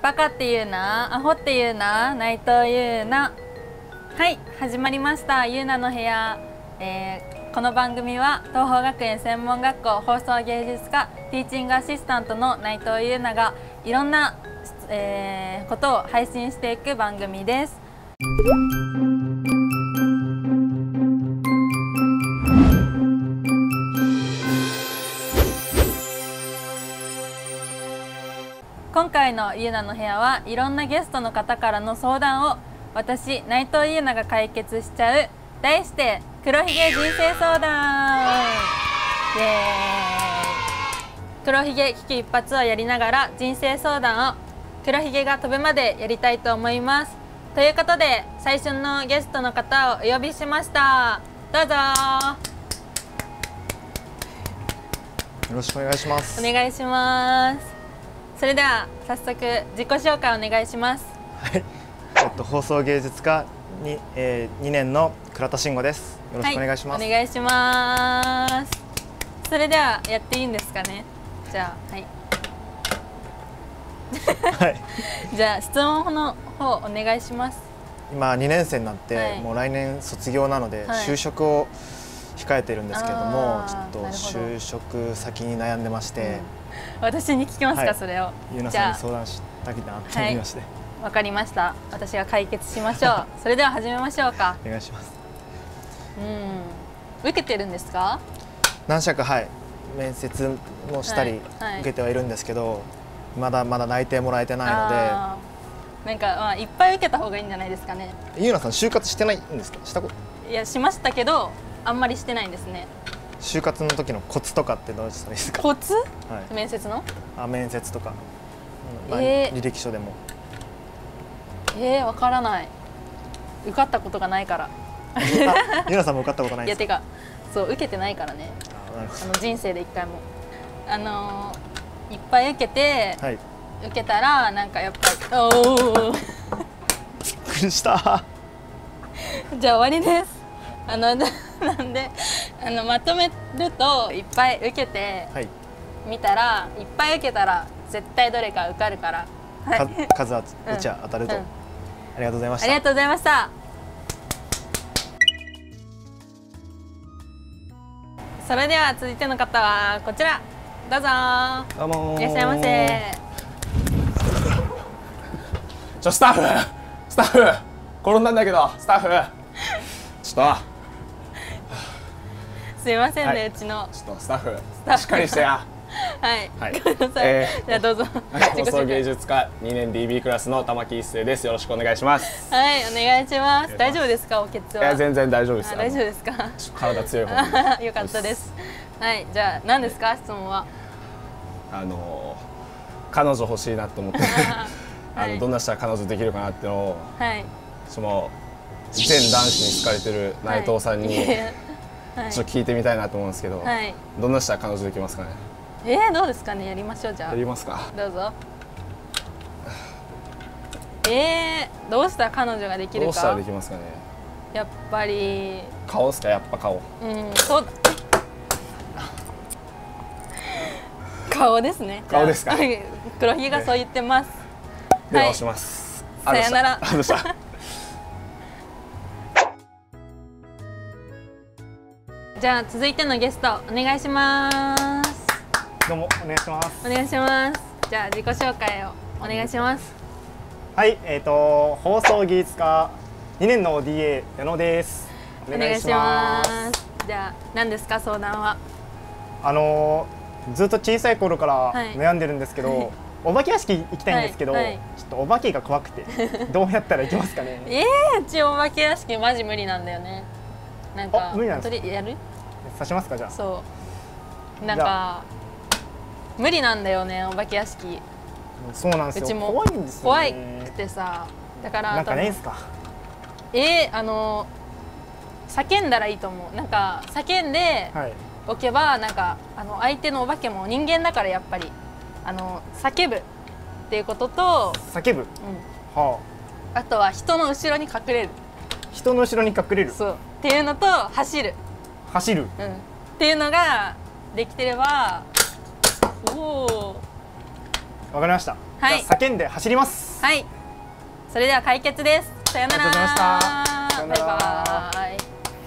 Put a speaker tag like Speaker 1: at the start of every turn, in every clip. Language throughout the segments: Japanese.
Speaker 1: バカっていうな、アホっていうな、内藤優奈。はい、始まりました優奈の部屋。この番組は東邦学園専門学校放送芸術科ティーチングアシスタントの内藤優奈がいろんな、ことを配信していく番組です。今回のゆうなの部屋はいろんなゲストの方からの相談を私内藤ゆうなが解決しちゃう、題して黒ひげ人生相談。イエーイ。黒ひげ危機一髪をやりながら人生相談を黒ひげが飛ぶまでやりたいと思います。ということで最初のゲストの方をお呼びしました。どうぞ。
Speaker 2: よろしくお願いします。
Speaker 1: お願いします。それでは早速自己紹介お願いします。
Speaker 2: はい、放送芸術科に、2年の倉田慎吾です。よろしくお願いします。
Speaker 1: はい、お願いします。それではやっていいんですかね。じゃあはい。
Speaker 2: はい。
Speaker 1: じゃあ質問の方お願いします。
Speaker 2: 今2年生になって、
Speaker 1: はい、
Speaker 2: もう来年卒業なので、
Speaker 1: はい、
Speaker 2: 就職を控えてるんですけれども、ちょっと
Speaker 1: なるほど。
Speaker 2: 就職先に悩んでまして。
Speaker 1: 私に聞きますか、はい、それを。
Speaker 2: ゆうなさんに相談したきなと思いまして。
Speaker 1: わかりました。私が解決しましょう。それでは始めましょうか。
Speaker 2: お願いします。
Speaker 1: 受けてるんですか？
Speaker 2: 何社か面接もしたり受けてはいるんですけど、まだまだ内定もらえてないので。
Speaker 1: なんかいっぱい受けた方がいいんじゃないですかね。
Speaker 2: ゆうなさん就活してないんですか？したこと？
Speaker 1: いやしましたけどあんまりしてないんですね。
Speaker 2: 就活の時のコツとかってどうしたらいいですか？
Speaker 1: コツ？
Speaker 2: はい、
Speaker 1: 面接の？
Speaker 2: 面接とか、履歴書でも。
Speaker 1: わからない。受かったことがないから。
Speaker 2: ゆうなさんも受かったことないですか？
Speaker 1: いやてかそう受けてないからね。人生で一回もいっぱい受けて、はい、受けたらなんかやっぱりおお。びっ
Speaker 2: くりした。
Speaker 1: じゃあ終わりです。なんでまとめるといっぱい受けてみたら、いっぱい受けたら絶対どれか受かるから、
Speaker 2: 数は打ちゃ当たると。ありがとうございました。
Speaker 1: ありがとうございました。それでは続いての方はこちら、どうぞ。
Speaker 2: どうも。
Speaker 1: いらっしゃいませ。
Speaker 3: スタッフ転んだんだけど、スタッフちょっと
Speaker 1: すいませんね、うちの
Speaker 3: ちょっとスタッフしっかりしてや。
Speaker 1: はい、ごめんなさい。じゃあどうぞ。
Speaker 3: 放送芸術科2年 DB クラスの玉木一生です。よろしくお願いします。
Speaker 1: はい、お願いします。大丈夫ですか、おけつは？
Speaker 3: いや全然大丈夫です。
Speaker 1: 大丈夫ですか？
Speaker 3: 体強い方。
Speaker 1: よかったです。はい、じゃあ何ですか、質問は？
Speaker 3: 彼女欲しいなと思って、どんなしたら彼女できるかなっていうのを、その全男子に好かれてる内藤さんにちょっと聞いてみたいなと思うんですけど、どんなしたら彼女できますかね？
Speaker 1: どうですかね、やりましょう。じゃあ
Speaker 3: やりますか。
Speaker 1: どうぞ。どうしたら彼女ができるか。
Speaker 3: どうしたらできますかね。
Speaker 1: やっぱり
Speaker 3: 顔ですか？やっぱ顔。
Speaker 1: そう顔ですね。
Speaker 3: 顔ですか？
Speaker 1: 黒ひげがそう言ってます。
Speaker 3: では押します。
Speaker 1: さよなら。じゃあ続いてのゲストお願いします。
Speaker 2: どうもお願いします。
Speaker 1: お願いします。じゃあ自己紹介をお願いします。
Speaker 2: はい、放送技術科2年の DA 矢野です。
Speaker 1: お願いします。じゃあ何ですか、相談は？
Speaker 2: ずっと小さい頃から悩んでるんですけど、お化け屋敷行きたいんですけど、ちょっとお化けが怖くてどうやったら行けますかね？
Speaker 1: うちお化け屋敷マジ無理なんだよね。なんか
Speaker 2: 無理なんですか？
Speaker 1: やる？
Speaker 2: 刺しますか？じゃあ。そう。
Speaker 1: なんか無理なんだよね、お化け屋敷。
Speaker 2: そうなんですよ。うちも怖いんですよね。
Speaker 1: 怖くてさ、だから
Speaker 2: なんかないんですか？
Speaker 1: 叫んだらいいと思う。なんか叫んでおけば、なんか相手のお化けも人間だからやっぱり叫ぶっていうことと、
Speaker 2: 叫ぶ。
Speaker 1: あとは人の後ろに隠れる。
Speaker 2: 人の後ろに隠れる。
Speaker 1: そうっていうのと走る。
Speaker 2: 走る。
Speaker 1: っていうのができてれば。おお。
Speaker 2: わかりました。
Speaker 1: はい、
Speaker 2: 叫んで走ります。
Speaker 1: はい、それでは解決です。さよなら。
Speaker 2: ありがとうございました。
Speaker 1: バイバーイ。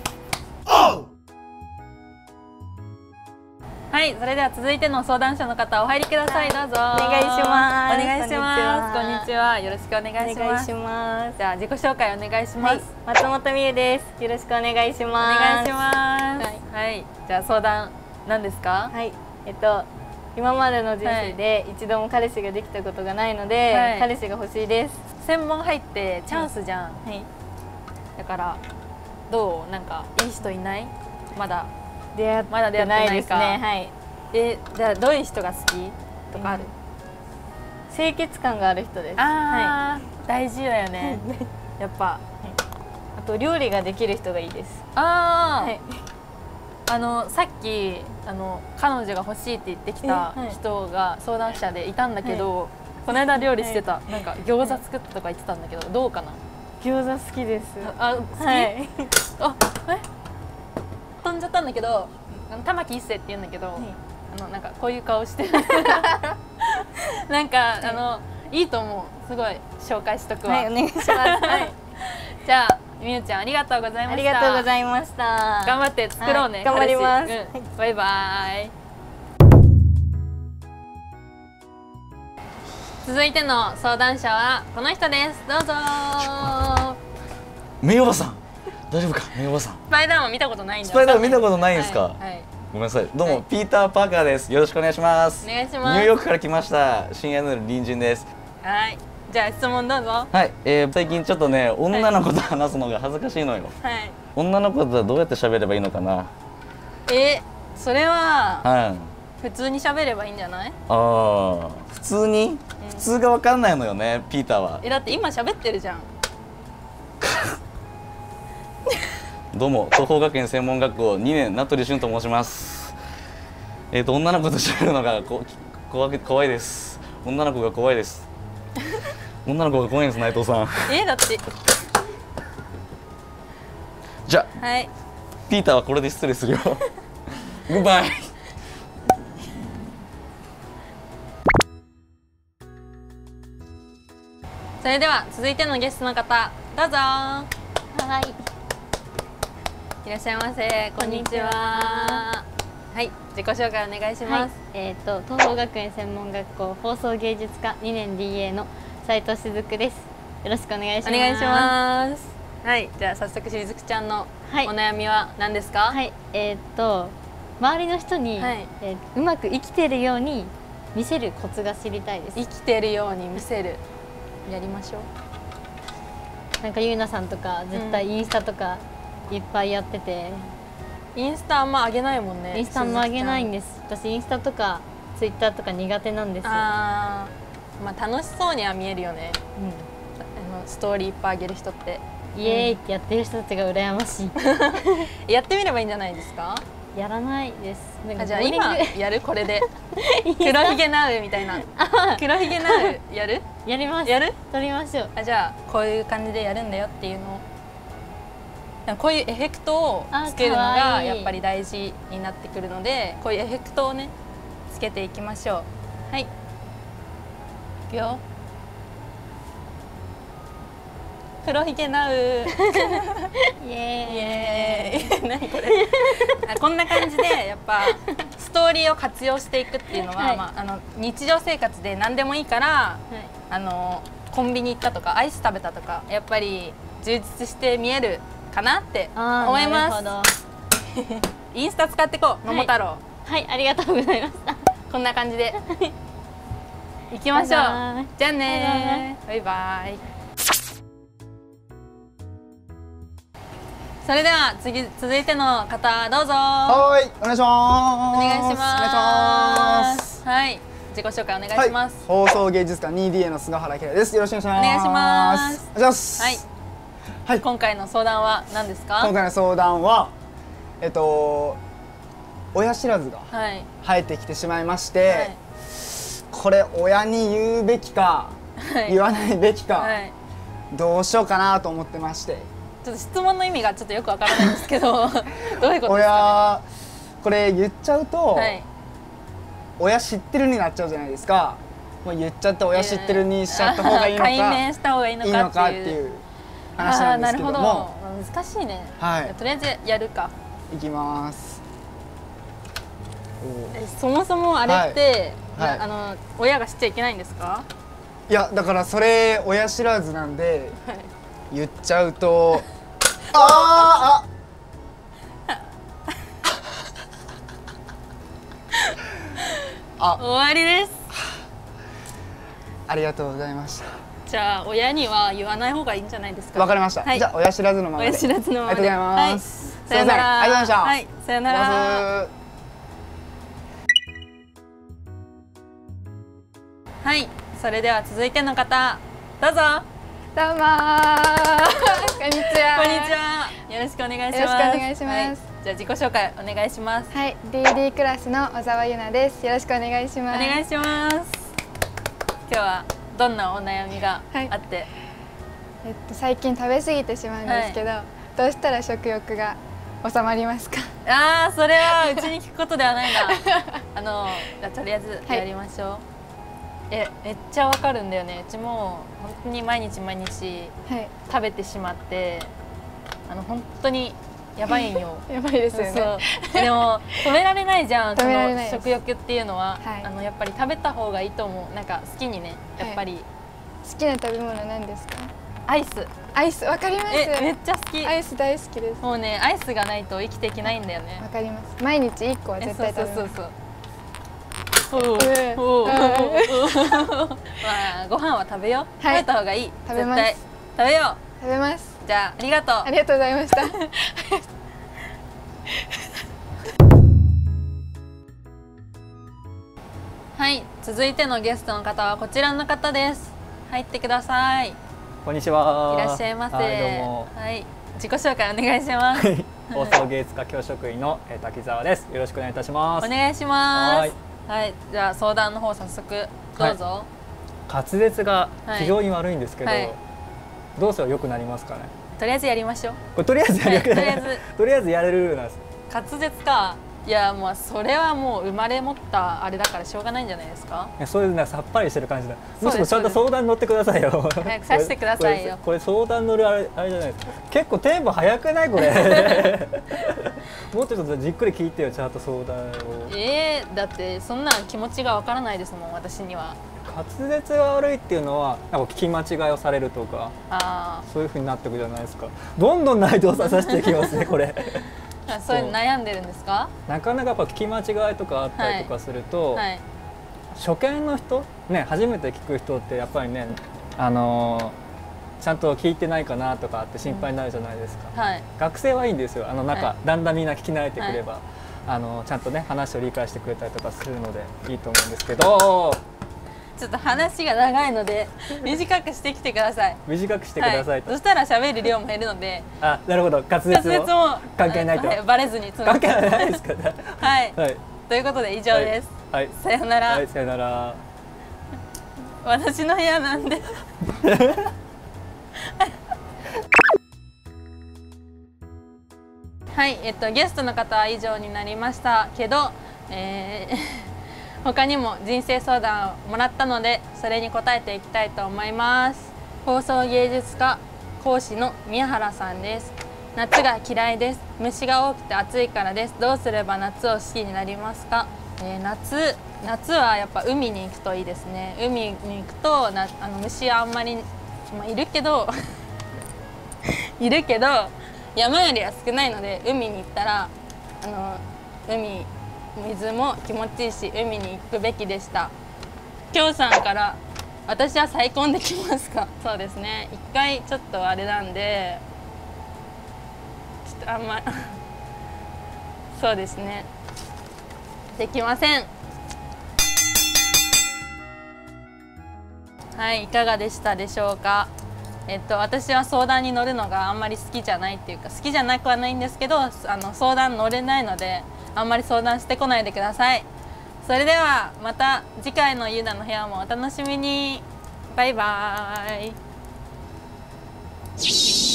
Speaker 1: はい、それでは続いての相談者の方お入りください。どうぞ。お
Speaker 4: 願いします。
Speaker 1: お願いします。こんにちは。よろしくお願いします。じゃあ自己紹介お願いします。
Speaker 4: 松本美優です。よろしくお願いします。
Speaker 1: お願いします。はい。じゃあ相談何ですか？
Speaker 4: はい。今までの人生で一度も彼氏ができたことがないので、彼氏が欲しいです。
Speaker 1: 専門入ってチャンスじゃん。はい。だからどう？なんかいい人いない？まだ出会ってないですね。はい。じゃあどういう人が好きとかある？
Speaker 4: 清潔感がある人です。
Speaker 1: ああ、大事だよね。やっぱ。
Speaker 4: あと料理ができる人がいいです。
Speaker 1: ああ。さっき彼女が欲しいって言ってきた人が相談者でいたんだけど、この間料理してた。なんか餃子作ったとか言ってたんだけど、どうかな？
Speaker 4: 餃子好きです。
Speaker 1: あ、好き？あ、飛んじゃったんだけど、玉木一世って言うんだけど、なんかこういう顔してる。なんかいいと思う。すごい紹介しとくわ。
Speaker 4: はい、お願いします。
Speaker 1: じゃあみゆちゃんありがとうございました。
Speaker 4: ありがとうございました。
Speaker 1: 頑張って作ろうね。
Speaker 4: 頑張ります。
Speaker 1: バイバイ。続いての相談者はこの人です。どうぞ。
Speaker 5: メイおばさん、大丈夫か？メイおばさん。
Speaker 1: スパイダーマン見たことないんだ。
Speaker 5: スパイダーマン見たことないんですか？ごめんなさい。どうも、ピーター・パーカーです。よろしくお願いします。
Speaker 1: お願いします。
Speaker 5: ニューヨークから来ました。深夜の隣人です。
Speaker 1: はい。じゃあ質問どうぞ。
Speaker 5: はい。最近ちょっとね、女の子と話すのが恥ずかしいのよ。はい。女の子とはどうやって喋ればいいのかな。
Speaker 1: それは普通に喋ればいいんじゃない？
Speaker 5: ああ、普通に？普通が分かんないのよね、ピーターは。
Speaker 1: だって今喋ってるじゃん。
Speaker 5: どうも、東邦学園専門学校2年名取俊と申します。女の子と喋るのが怖いです。女の子が怖いです。女の子が怖いんです、内藤さん。
Speaker 1: だって。
Speaker 5: じゃあ、はい、ピーターはこれで失礼するよ。グッバイ。
Speaker 1: それでは続いてのゲストの方、どうぞ。
Speaker 4: はい。
Speaker 1: いらっしゃいませ。こんにちは。はい、自己紹介お願いします。
Speaker 4: 東邦学園専門学校放送芸術科2年 DA の斉藤しずくです。よろしくお願いします。
Speaker 1: お願いします。はい、じゃあ早速しずくちゃんのお悩みは何ですか？
Speaker 4: はい、周りの人に、うまく生きてるように見せるコツが知りたいです。
Speaker 1: 生きてるように見せる。やりましょ
Speaker 4: う。なんかゆうなさんとか絶対インスタとかいっぱいやってて、
Speaker 1: インスタあんま上げないもんね。
Speaker 4: インスタも上げないんです。私インスタとかツイッターとか苦手なんですよ。
Speaker 1: まあ楽しそうには見えるよね。ストーリーいっぱい上げる人って。
Speaker 4: イエーイってやってる人たちが羨ましい。
Speaker 1: やってみればいいんじゃないですか？
Speaker 4: やらないです。
Speaker 1: じゃあ今やるこれで。黒ひげナウみたいな。黒ひげナウやる？
Speaker 4: やります。
Speaker 1: やる？
Speaker 4: 撮りましょう。
Speaker 1: じゃあこういう感じでやるんだよっていうのを。こういうエフェクトをつけるのがやっぱり大事になってくるので、こういうエフェクトをねつけていきましょう。はい。いくよ。黒ひげナウ。イエーイ。何これ。こんな感じでやっぱストーリーを活用していくっていうのは、日常生活で何でもいいから、コンビニ行ったとかアイス食べたとかやっぱり充実して見えるかなって思います。インスタ使ってこう、桃太郎。
Speaker 4: はい、ありがとうございました。
Speaker 1: こんな感じで行きましょう。じゃあね、バイバイ。それでは続いての方どうぞ。
Speaker 2: はい、お願いします。
Speaker 1: お願いします。はい、自己紹介お願いします。
Speaker 2: 放送芸術科 2DA の菅原圭です。よろしくお願いします。
Speaker 1: お願いします。
Speaker 2: お願いします。
Speaker 1: はい。はい。今回の相談は何ですか？
Speaker 2: 今回の相談は親知らずが生えてきてしまいまして、これ親に言うべきか言わないべきかどうしようかなと思ってまして。
Speaker 1: ちょっと質問の意味がちょっとよくわからないんですけどどういうことですかね。
Speaker 2: これ言っちゃうと、親知ってるになっちゃうじゃないですか。 もう言っちゃって親知ってるにしちゃった方がいいのか、
Speaker 1: 解明した方がいいのかっていう
Speaker 2: 話なんですけども。
Speaker 1: なるほど、難しいね。
Speaker 2: はい、
Speaker 1: とりあえずやるか。
Speaker 2: いきます。
Speaker 1: そもそもあれって、親が知っちゃいけないんですか？
Speaker 2: いや、だからそれ親知らずなんで、言っちゃうとあ
Speaker 1: 終わりです。
Speaker 2: ありがとうございました。
Speaker 1: じゃあ親には言わない方がいいんじゃないですか？
Speaker 2: わかりました。じゃあ親知らずのままで。
Speaker 1: 親知らずのままで。
Speaker 2: ありがとうございます。
Speaker 1: さよなら。
Speaker 2: ありがとうございました。
Speaker 1: はい、さよなら。はい、それでは続いての方、どうぞ。
Speaker 6: どうもこんにちは。
Speaker 1: こんにちは。よろしくお願いします。
Speaker 6: よろしくお願いします。
Speaker 1: じゃあ自己紹介お願いします。
Speaker 6: はい、DD クラスの小沢優奈です。よろしくお願いします。
Speaker 1: お願いします。今日はどんなお悩みがあって、
Speaker 6: 最近食べ過ぎてしまうんですけど、どうしたら食欲が収まりますか？
Speaker 1: ああ、それはうちに聞くことではないな。じゃあとりあえずやりましょう。めっちゃわかるんだよね。うちも本当に毎日食べてしまって、本当にやばいんよ。
Speaker 6: やばいですよね。
Speaker 1: でも止められないじゃん。
Speaker 6: 止められないです。
Speaker 1: 食欲っていうのは、やっぱり食べた方がいいと思う。なんか好きにね、やっぱり。
Speaker 6: 好きな食べ物なんですか？
Speaker 1: アイス。
Speaker 6: アイス、わかります。
Speaker 1: めっちゃ好き。
Speaker 6: アイス大好きです。
Speaker 1: もうね、アイスがないと生きていけないんだよね。
Speaker 6: わかります。毎日1個は絶対食べます。
Speaker 1: そう。まあご飯は食べよう。食べた方がいい。
Speaker 6: 食べます。
Speaker 1: 食べよう。
Speaker 6: 食べます。
Speaker 1: じゃあありがとう。
Speaker 6: ありがとうございました。
Speaker 1: はい、続いてのゲストの方はこちらの方です。入ってください。
Speaker 7: こんにちは。
Speaker 1: いらっしゃいませ。
Speaker 7: はい、どうも。
Speaker 1: はい、自己紹介お願いします。
Speaker 7: 放送芸術科教職員の滝沢です。よろしくお願いいたします。
Speaker 1: お願いします。はい、じゃあ相談の方早速どうぞ。
Speaker 7: 滑舌が非常に悪いんですけど、どうすれば良くなりますかね。
Speaker 1: とりあえずやりましょう。
Speaker 7: これとりあえずやる。とりあえずやれるなんです。
Speaker 1: 滑舌か。いや、もうそれはもう生まれ持ったあれだからしょうがないんじゃないですか。
Speaker 7: そういうさっぱりしてる感じだ。もうちょっとちゃんと相談乗ってくださいよ。
Speaker 1: 早くさせてくださいよ。
Speaker 7: これ相談乗るあれじゃないですか。結構テンポ早くないこれ。もうちょっとじっくり聞いてよ、ちゃんと相談を。
Speaker 1: だってそんな気持ちがわからないですもん、私には。
Speaker 7: 滑舌が悪いっていうのはなんか聞き間違いをされるとか、そういう風になっていくじゃないですか。どんどん内藤させていきますねこれ。
Speaker 1: そういう悩んでるんですか？
Speaker 7: なかなかやっぱ聞き間違いとかあったりとかすると、初見の人ね、初めて聞く人ってやっぱりね、ちゃんと聞いてないかなとかって心配になるじゃないですか。学生はいいんですよ。なんかだんだんみんな聞き慣れてくれば、ちゃんとね話を理解してくれたりとかするのでいいと思うんですけど。
Speaker 1: ちょっと話が長いので短くしてきてください。
Speaker 7: 短くしてください。
Speaker 1: そしたら喋る量も減るので。
Speaker 7: あ、なるほど。滑舌も関係ないと。
Speaker 1: バレずに。
Speaker 7: 関係ないですか。
Speaker 1: はい。ということで以上です。
Speaker 7: はい。
Speaker 1: さよなら。
Speaker 7: はい、さよなら。
Speaker 1: 私の部屋なんで。はい、ゲストの方は以上になりましたけど、他にも人生相談をもらったのでそれに答えていきたいと思います。放送芸術科講師の宮原さんです。夏が嫌いです。虫が多くて暑いからです。どうすれば夏を好きになりますか？夏はやっぱ海に行くといいですね。海に行くと虫はあんまり、いるけど山よりは少ないので、海に行ったら水も気持ちいいし海に行くべきでした。きょうさんから私は再婚できますか？そうですね、一回ちょっとあれなんでちょっとあんまそうですね、できません。はい、いかがでしたでしょうか。私は相談に乗るのがあんまり好きじゃないっていうか、好きじゃなくはないんですけど、相談乗れないのであんまり相談してこないでください。それではまた次回のゆうなの部屋もお楽しみに。バイバーイ。